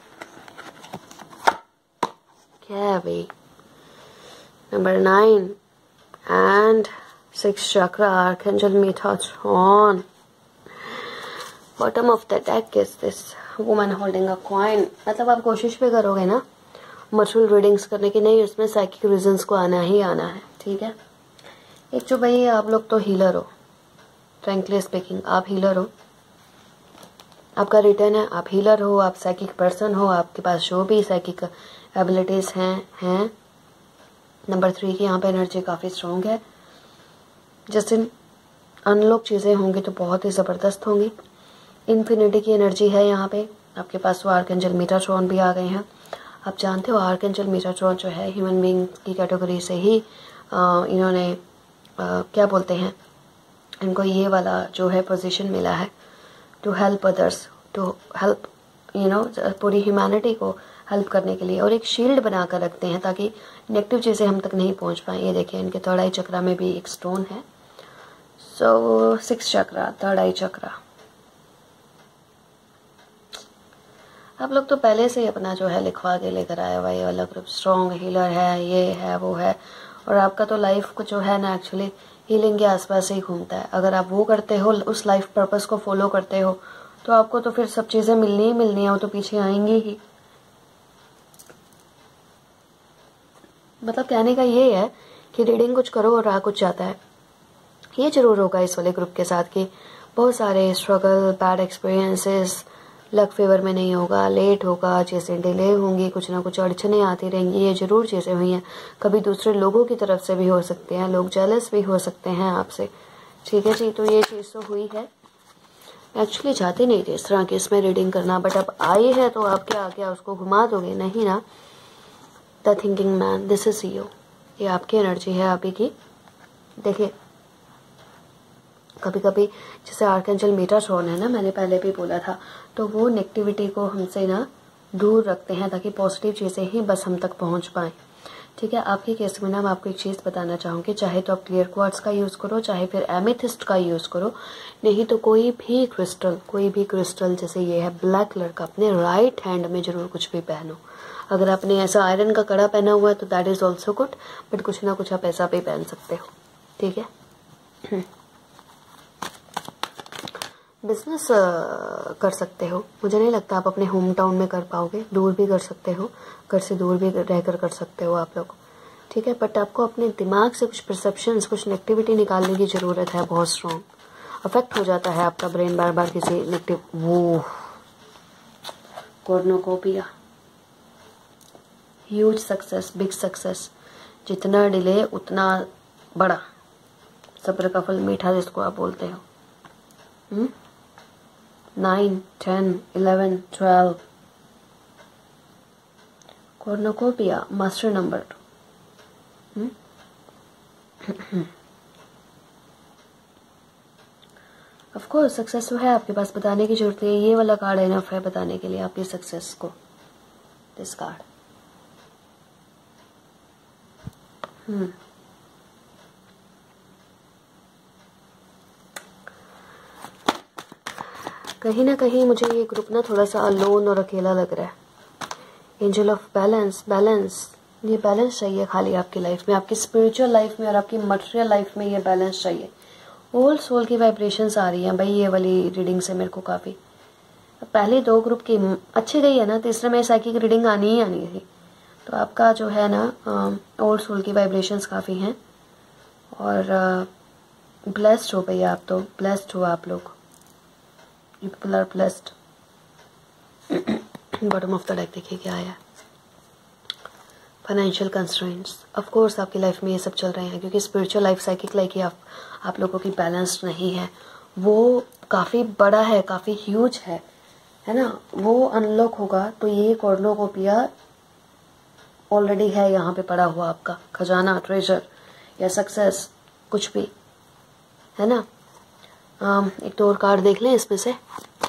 क्या है भाई, number nine and six chakra, archangel Metatron. Bottom of the deck is this woman holding a coin. मतलब आप कोशिश भी करोगे ना मर्चुअल रीडिंग्स करने की, नहीं उसमें साइकिक रीजंस को आना ही आना है, ठीक है। एक जो भाई आप लोग तो हीलर हो, फ्रैंकली स्पीकिंग आप हीलर हो, आपका रिटर्न है, आप हीलर हो, आप साइकिक पर्सन हो, आपके पास जो भी साइकिक एबिलिटीज हैं हैं नंबर थ्री की यहाँ पे एनर्जी काफ़ी स्ट्रॉन्ग है। जैसे अनलॉक चीज़ें होंगी तो बहुत ही ज़बरदस्त होंगी। इन्फिनिटी की एनर्जी है यहाँ पे आपके पास। वो आर्कएंजल मीटाट्रॉन भी आ गए हैं। आप जानते हो आर्कएंजल मीटाट्रॉन जो है ह्यूमन बीइंग की कैटेगरी से ही आ, इन्होंने आ, क्या बोलते हैं, इनको ये वाला जो है पोजीशन मिला है, to help others, to help you know पूरी ह्यूमैनिटी को हेल्प करने के लिए। और एक शील्ड बना कर रखते हैं ताकि नेगेटिव चीज़ें हम तक नहीं पहुंच पाए। ये देखिए इनके थर्ड आई चक्रा में भी एक स्टोन है। सो सिक्स चक्रा, थर्ड आई चक्रा, आप लोग तो पहले से ही अपना जो है लिखवा के लेकर आए हुआ ये वाला ग्रुप। स्ट्रॉन्ग हीलर है, ये है वो है। और आपका तो लाइफ को जो है ना एक्चुअली हीलिंग के आसपास ही घूमता है। अगर आप वो करते हो, उस लाइफ पर्पस को फॉलो करते हो, तो आपको तो फिर सब चीज़ें मिलनी ही मिलनी है, वो तो पीछे आएंगी ही। मतलब कहने का ये है कि रीडिंग कुछ करो और आ कुछ जाता है। ये जरूर होगा इस वाले ग्रुप के साथ कि बहुत सारे struggle, bad experiences, luck favour में नहीं होगा, लेट होगा, चीज़ें डिले होंगी, कुछ ना कुछ अड़चने आती रहेंगी। ये जरूर चीज़ें हुई हैं। कभी दूसरे लोगों की तरफ से भी हो सकते हैं, लोग जेलस भी हो सकते हैं आपसे, ठीक है जी। तो ये चीज़ तो हुई है। एक्चुअली चाहती नहीं थी इस तरह की इसमें रीडिंग करना, बट अब आई है तो आप क्या क्या उसको घुमा दोगे, नहीं ना। The thinking man, this is you, ये आपकी एनर्जी है अभी की। देखिए कभी कभी जैसे आर्कएंजल मीटाट्रॉन है ना, मैंने पहले भी बोला था, तो वो नेगेटिविटी को हमसे ना दूर रखते हैं ताकि पॉजिटिव चीज़ें ही बस हम तक पहुंच पाएं, ठीक है। आपके केस में ना मैं आपको एक चीज़ बताना चाहूँगी, चाहे तो आप क्लियर क्वार्ट्ज का यूज़ करो, चाहे फिर एमेथिस्ट का यूज़ करो, नहीं तो कोई भी क्रिस्टल, कोई भी क्रिस्टल जैसे ये है ब्लैक कलर का, अपने राइट हैंड में जरूर कुछ भी पहनो। अगर आपने ऐसा आयरन का कड़ा पहना हुआ है तो that is also good, but कुछ ना कुछ आप ऐसा भी पहन सकते हो, ठीक है। बिजनेस कर सकते हो, मुझे नहीं लगता आप अपने होम टाउन में कर पाओगे, दूर भी कर सकते हो, घर से दूर भी रहकर कर सकते हो आप लोग, ठीक है। बट आपको अपने दिमाग से कुछ परसेप्शंस, कुछ नेगेटिविटी निकालने की ज़रूरत है, बहुत स्ट्रॉन्ग अफेक्ट हो जाता है आपका ब्रेन बार बार किसी नेगेटिव। वो cornucopia, huge success, big success, जितना डिले उतना बड़ा, सब्र का फल मीठा जिसको आप बोलते हो। Hmm nine, ten, eleven, twelve, cornucopia, master number two. Of course success तो है आपके पास, बताने की जरूरत नहीं है। ये वाला कार्ड इनफ है बताने के लिए आपकी सक्सेस को, दिस कार्ड। हम्म कहीं ना कहीं मुझे ये ग्रुप ना थोड़ा सा अलोन और अकेला लग रहा है। एंजल ऑफ बैलेंस, बैलेंस, ये बैलेंस चाहिए खाली आपकी लाइफ में, आपकी स्पिरिचुअल लाइफ में और आपकी मटेरियल लाइफ में ये बैलेंस चाहिए। ओल्ड सोल की वाइब्रेशंस आ रही हैं भाई ये वाली रीडिंग से मेरे को काफ़ी, पहले दो ग्रुप की अच्छी गई है ना, तीसरे में साइकिक रीडिंग आनी ही आनी थी। तो आपका जो है ना ओल्ड सोल की वाइब्रेशंस काफ़ी हैं और ब्लेस्ड हो भैया आप, तो ब्लेस्ड हो आप लोग, you people are blessed. Bottom of the deck देखिए क्या आया, फाइनेंशियल कंस्ट्रेंट्स। ऑफ कोर्स आपकी लाइफ में ये सब चल रहे हैं क्योंकि स्पिरिचुअल लाइफ साइकिक लाइफ ही आप आप लोगों की बैलेंस्ड नहीं है, वो काफ़ी बड़ा है, काफ़ी ह्यूज है, है ना। वो अनलॉक होगा तो ये कॉर्नोकोपिया ऑलरेडी है यहाँ पे पड़ा हुआ, आपका खजाना, ट्रेजर या सक्सेस, कुछ भी, है ना। um, एक तो और कार्ड देख लें इसमें से।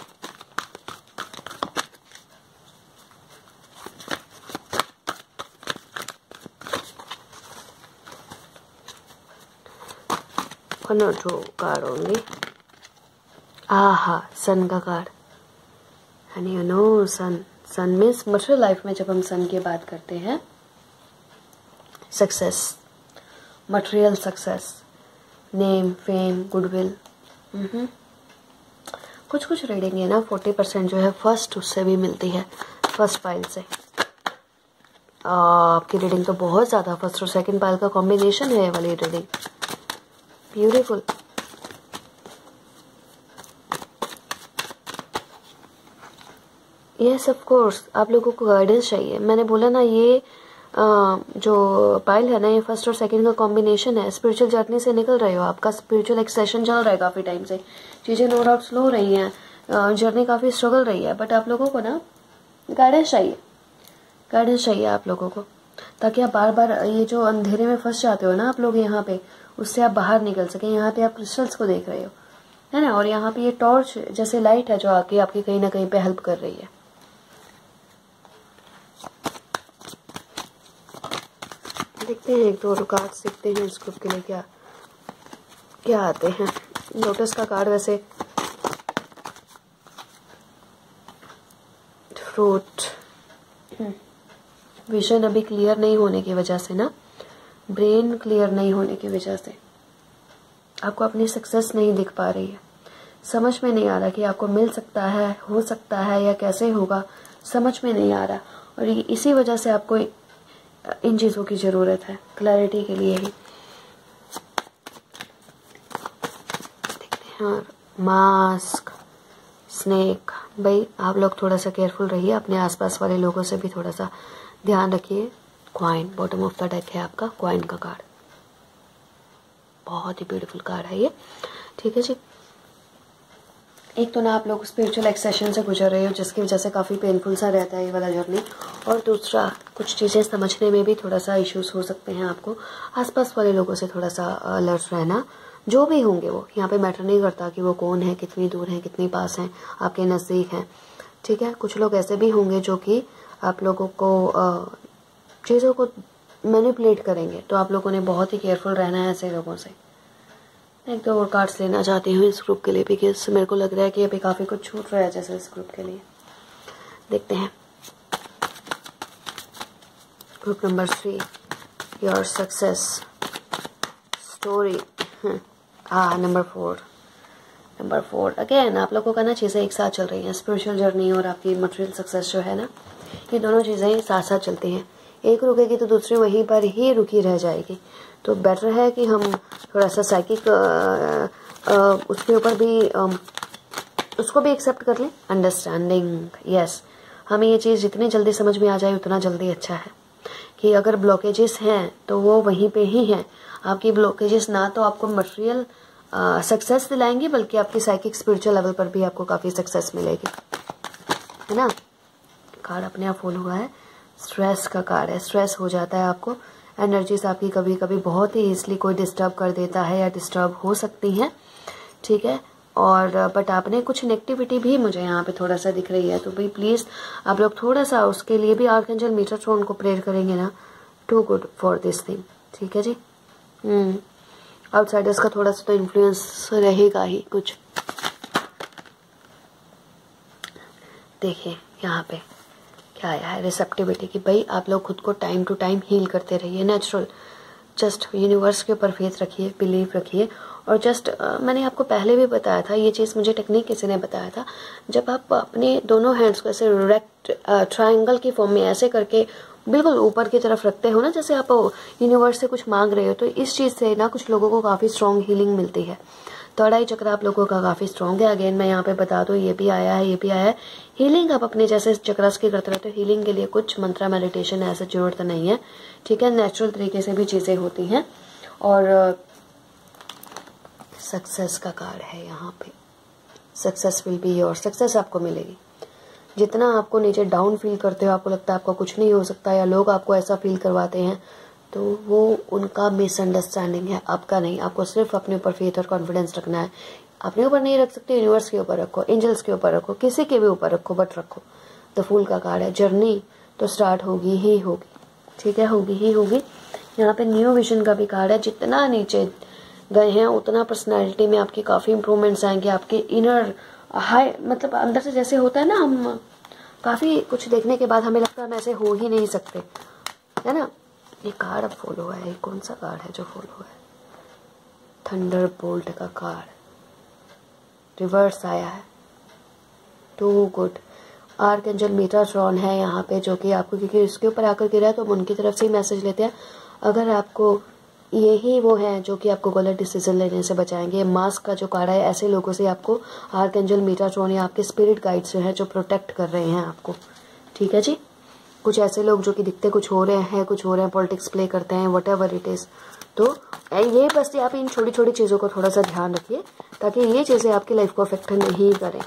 वन और टू कार्ड होंगे। आहा, सन का card, and you know sun, sun means material life में जब हम सन की बात करते हैं, success, material success, name, fame, goodwill. कुछ कुछ रीडिंग है ना फोर्टी परसेंट जो है फर्स्ट उससे भी मिलती है, फर्स्ट पाइल से। आ, आपकी रीडिंग तो बहुत ज़्यादा, फर्स्ट और सेकंड पाइल का कॉम्बिनेशन है ये वाली reading, beautiful. Yes of course आप लोगों को गाइडेंस चाहिए। मैंने बोला ना ये आ, जो पाइल है ना ये फर्स्ट और सेकंड का कॉम्बिनेशन है। स्पिरिचुअल जर्नी से निकल रहे हो, आपका स्पिरिचुअल एक्सेशन चल रहा है काफ़ी टाइम से, चीज़ें नो डाउट स्लो हो रही हैं, जर्नी काफ़ी स्ट्रगल रही है, बट आप लोगों को ना गाइडेंस चाहिए, गाइडेंस चाहिए आप लोगों को, ताकि आप बार बार ये जो अंधेरे में फंस जाते हो ना आप लोग यहाँ पे, उससे आप बाहर निकल सकें। यहाँ पे आप क्रिस्टल्स को देख रहे हो, है ना, और यहाँ पे ये टॉर्च जैसे लाइट है जो आके आपकी कहीं ना कहीं पे हेल्प कर रही है। देखते हैं एक दो कार्ड्स देखते हैं इस ग्रुप के लिए क्या क्या आते हैं। लोटस का कार्ड वैसे फ्रूट, विजन अभी क्लियर नहीं होने की वजह से ना, ब्रेन क्लियर नहीं होने की वजह से आपको अपनी सक्सेस नहीं दिख पा रही है, समझ में नहीं आ रहा कि आपको मिल सकता है, हो सकता है या कैसे होगा, समझ में नहीं आ रहा, और इसी वजह से आपको इन चीज़ों की ज़रूरत है क्लैरिटी के लिए ही। देखते हैं, मास्क, स्नेक, भाई आप लोग थोड़ा सा केयरफुल रहिए, अपने आसपास वाले लोगों से भी थोड़ा सा ध्यान रखिए। Coin, bottom of the deck है आपका क्वाइन का कार्ड, बहुत ही ब्यूटीफुल कार्ड है ये, ठीक है जी। एक तो ना आप लोग स्पिरिचुअल एक्सेशन से गुजर रहे हो जिसकी वजह से काफ़ी पेनफुल सा रहता है ये वाला जर्नी, और दूसरा कुछ चीज़ें समझने में भी थोड़ा सा इश्यूज हो सकते हैं आपको, आसपास वाले लोगों से थोड़ा सा अलर्ट रहना, जो भी होंगे वो यहाँ पे मैटर नहीं करता कि वो कौन है, कितनी दूर है, कितनी पास हैं, आपके नज़दीक हैं, ठीक है। कुछ लोग ऐसे भी होंगे जो कि आप लोगों को चीज़ों को मैनिपुलेट करेंगे, तो आप लोगों ने बहुत ही केयरफुल रहना है ऐसे लोगों से। एक दो और कार्ड्स लेना चाहती हूँ इस ग्रुप के लिए, बिकॉज मेरे को लग रहा है कि अभी काफ़ी कुछ छूट रहा है जैसे इस ग्रुप के लिए। देखते हैं group number three, your success story. हाँ, number four, number four again आप लोगों का ना चीज़ें एक साथ चल रही हैं, स्पिरिचुअल जर्नी और आपकी मटेरियल सक्सेस जो है ना, ये दोनों चीज़ें साथ साथ चलती हैं, एक रुकेगी तो दूसरी वहीं पर ही रुकी रह जाएगी। तो बेटर है कि हम थोड़ा सा साइकिक उसके ऊपर भी आ, उसको भी एक्सेप्ट कर लें, अंडरस्टैंडिंग। यस, हमें ये चीज़ जितनी जल्दी समझ में आ जाए उतना जल्दी अच्छा है, कि अगर ब्लॉकेजेस हैं तो वो वहीं पे ही हैं। आपकी ब्लॉकेजेस ना तो आपको मटेरियल सक्सेस दिलाएंगे, बल्कि आपकी साइकिक स्पिरिचुअल लेवल पर भी आपको काफ़ी सक्सेस मिलेगी, है ना। कार्ड अपने आप फुल हुआ है, स्ट्रेस का कार्ड है, स्ट्रेस हो जाता है आपको, एनर्जीज आपकी कभी कभी बहुत ही ईजिली कोई डिस्टर्ब कर देता है या डिस्टर्ब हो सकती हैं, ठीक है। और बट आपने कुछ नेगेटिविटी भी मुझे यहाँ पे थोड़ा सा दिख रही है, तो भाई प्लीज़ आप लोग थोड़ा सा उसके लिए भी आर्कएंजल मीटाट्रॉन को प्रेयर करेंगे ना, to good for this thing, ठीक है जी। हम्म आउटसाइडर्स का थोड़ा सा तो इन्फ्लुएंस रहेगा ही कुछ। देखिए यहाँ पे क्या आया है, रिसेप्टिविटी की, भाई आप लोग खुद को टाइम टू टाइम हील करते रहिए, नेचुरल जस्ट यूनिवर्स के ऊपर फेथ रखिए, बिलीव रखिए। और जस्ट uh, मैंने आपको पहले भी बताया था, ये चीज़ मुझे टेक्निक किसी ने बताया था, जब आप अपने दोनों हैंड्स को ऐसे रेक्ट ट्रायंगल की फॉर्म में ऐसे करके बिल्कुल ऊपर की तरफ रखते हो ना, जैसे आप यूनिवर्स से कुछ मांग रहे हो, तो इस चीज़ से ना कुछ लोगों को काफ़ी स्ट्रॉन्ग हीलिंग मिलती है। थर्ड आई चक्र आप लोगों का काफ़ी स्ट्रॉन्ग है। अगेन मैं यहाँ पे बता दूँ, ये भी आया है, ये भी आया है। हीलिंग आप अपने जैसे चक्रस की करते रहते हो, हीलिंग के लिए कुछ मंत्रा मेडिटेशन ऐसा जरूरत नहीं है, ठीक है। नेचुरल तरीके से भी चीज़ें होती हैं। और सक्सेस का कार्ड है यहाँ पे, success will be your, success आपको मिलेगी। जितना आपको नीचे डाउन फील करते हो, आपको लगता है आपको कुछ नहीं हो सकता, या लोग आपको ऐसा फील करवाते हैं, तो वो उनका मिसअंडरस्टैंडिंग है, आपका नहीं। आपको सिर्फ अपने ऊपर फेथ और कॉन्फिडेंस रखना है। अपने ऊपर नहीं रख सकते, यूनिवर्स के ऊपर रखो, एंजल्स के ऊपर रखो, किसी के भी ऊपर रखो, बट रखो। द फूल का कार्ड है, जर्नी तो स्टार्ट होगी ही होगी, ठीक है, होगी ही होगी। यहाँ पे न्यू विजन का भी कार्ड है। जितना नीचे गए हैं उतना पर्सनैलिटी में आपकी काफ़ी इंप्रूवमेंट्स आएंगे। आपके इनर हाई, मतलब अंदर से जैसे होता है ना, हम काफ़ी कुछ देखने के बाद हमें लगता है हम ऐसे हो ही नहीं सकते, है ना। ये कार्ड अब फॉलो हुआ है, कौन सा कार्ड है जो फॉलो हुआ है? थंडर बोल्ट का कार्ड रिवर्स आया है। To good. आर्कएंजल मीटाट्रॉन है यहाँ पे, जो कि आपको, क्योंकि इसके ऊपर आकर गिरा है तो हम उनकी तरफ से ही मैसेज लेते हैं। अगर आपको यही वो है जो कि आपको गलत डिसीजन लेने से बचाएंगे, मास्क का जो कार्ड है, ऐसे लोगों से आपको आर्कएंजल मीटाट्रॉन या आपके स्पिरिट गाइड्स जो हैं जो प्रोटेक्ट कर रहे हैं आपको, ठीक है जी। कुछ ऐसे लोग जो कि दिखते कुछ हो रहे हैं, कुछ हो रहे हैं, पॉलिटिक्स प्ले करते हैं, वट एवर इट इज़। तो ये बस आप इन छोटी छोटी चीज़ों को थोड़ा सा ध्यान रखिए ताकि ये चीज़ें आपकी लाइफ को अफेक्ट नहीं करें।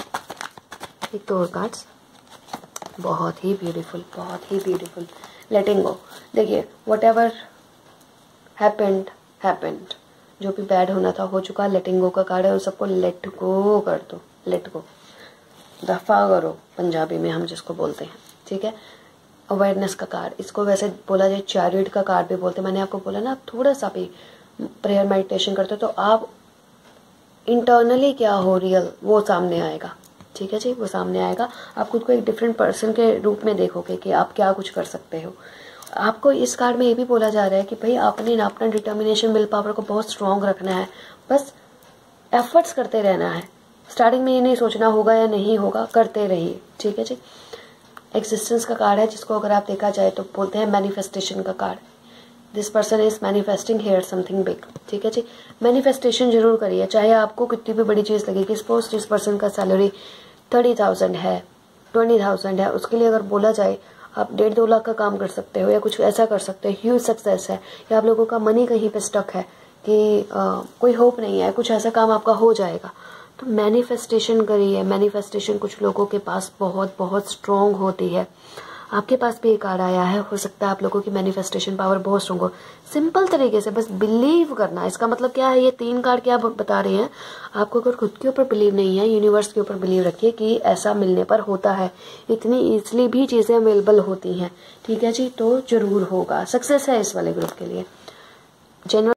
एक तो और कार्ड्स बहुत ही ब्यूटीफुल, बहुत ही ब्यूटीफुल। लेटिंग गो। देखिए, वट एवर हैपेंड हैपेंड, जो भी बैड होना था हो चुका। लेटिंग गो का कार्ड है, उन सबको लेट गो कर दो, लेट गो, दफा करो पंजाबी में हम जिसको बोलते हैं, ठीक है। अवेयरनेस का कार्ड, इसको वैसे बोला जाए चैरियट का कार्ड भी बोलते हैं। मैंने आपको बोला ना, आप थोड़ा सा भी प्रेयर मेडिटेशन करते हो तो आप इंटरनली क्या हो रियल वो सामने आएगा, ठीक है जी, वो सामने आएगा। आप खुद को एक डिफरेंट पर्सन के रूप में देखोगे कि आप क्या कुछ कर सकते हो। आपको इस कार्ड में ये भी बोला जा रहा है कि भाई आपने ना अपना डिटर्मिनेशन, विल पावर को बहुत स्ट्रॉन्ग रखना है, बस एफर्ट्स करते रहना है। स्टार्टिंग में ये नहीं सोचना होगा या नहीं होगा, करते रहिए, ठीक है जी। एग्जिस्टेंस का कार्ड है, जिसको अगर आप देखा जाए तो बोलते हैं मैनिफेस्टेशन का card. This person is manifesting here something big, ठीक है जी। मैनिफेस्टेशन जरूर करिए, चाहे आपको कितनी भी बड़ी चीज़ लगेगी। सपोज जिस पर्सन का सैलरी थर्टी थाउजेंड है, ट्वेंटी थाउजेंड है, उसके लिए अगर बोला जाए आप डेढ़ दो लाख का काम कर सकते हो या कुछ ऐसा कर सकते हो, ह्यूज सक्सेस है। या आप लोगों का मनी कहीं पे स्टक है कि आ, कोई होप नहीं है, कुछ ऐसा काम आपका हो जाएगा, तो मैनिफेस्टेशन करिए। मैनिफेस्टेशन कुछ लोगों के पास बहुत बहुत स्ट्रॉन्ग होती है। आपके पास भी एक कार्ड आया है, हो सकता है आप लोगों की मैनिफेस्टेशन पावर बहुत स्ट्रॉन्ग हो। सिंपल तरीके से बस बिलीव करना। इसका मतलब क्या है, ये तीन कार्ड क्या बता रहे हैं, आपको अगर खुद के ऊपर बिलीव नहीं है, यूनिवर्स के ऊपर बिलीव रखिए कि ऐसा मिलने पर होता है। इतनी ईजिली भी चीज़ें अवेलेबल होती हैं, ठीक है जी, तो जरूर होगा। सक्सेस है इस वाले ग्रुप के लिए। जनरल